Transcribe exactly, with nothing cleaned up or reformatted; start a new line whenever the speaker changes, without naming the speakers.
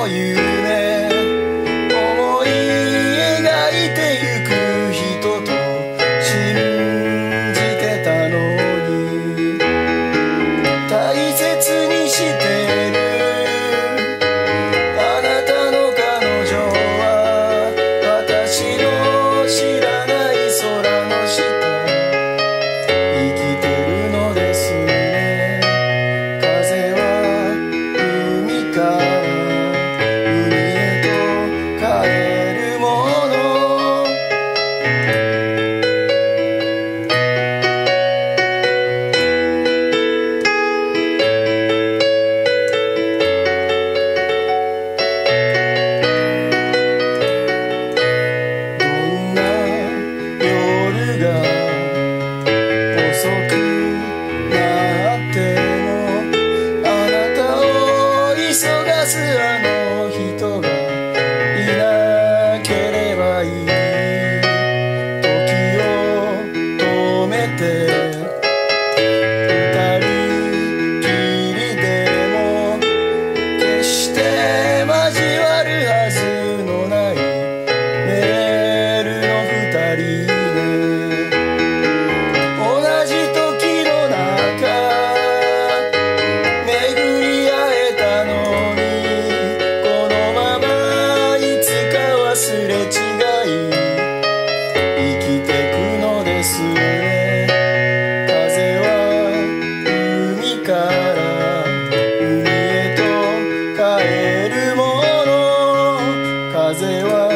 の夢思い描いてゆく人と信じてたのに大切にしてるあなたの彼女は私の知らない空の下生きてるのですね。風は海から海へと帰るものどんな夜が遅くなってもあなたを急がすあの人がいなければいい時を止めて二人きりでも決して交わるはずのないメールの二人で同じ時の中巡り会えたのにこのままいつか忘れ違い生きてくのですね。風は海から海へと帰るもの風は